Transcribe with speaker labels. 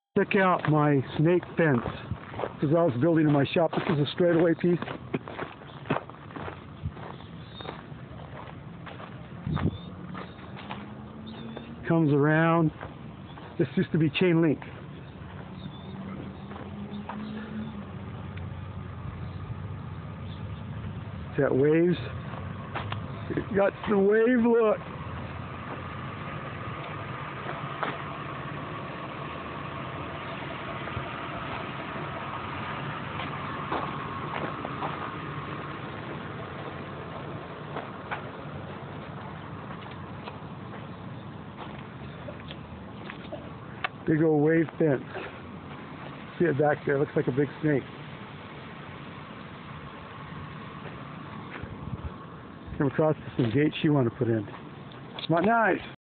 Speaker 1: Check out my snake fence. Because I was building in my shop. This is a straightaway piece. Comes around. This used to be chain link. That waves. It got the wave look. Big old wave fence. See it back there, looks like a big snake. Come across to some gates you want to put in. Not nice.